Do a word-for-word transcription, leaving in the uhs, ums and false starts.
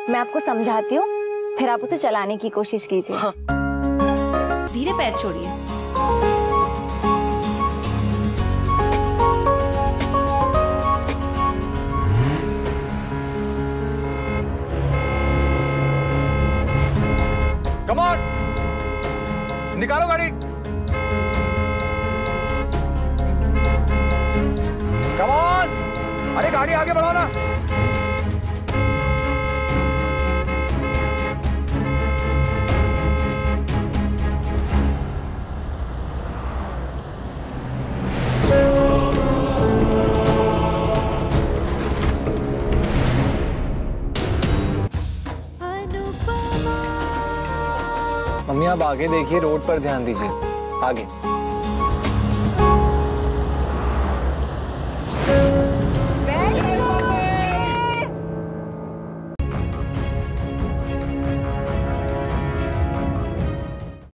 मैं आपको समझाती हूँ, फिर आप उसे चलाने की कोशिश कीजिए। हाँ। धीरे पैर छोड़िए। कम ऑन, निकालो गाड़ी। कम ऑन, अरे गाड़ी आगे बढ़ाओ ना। मम्मी आप आगे देखिए, रोड पर ध्यान दीजिए, आगे।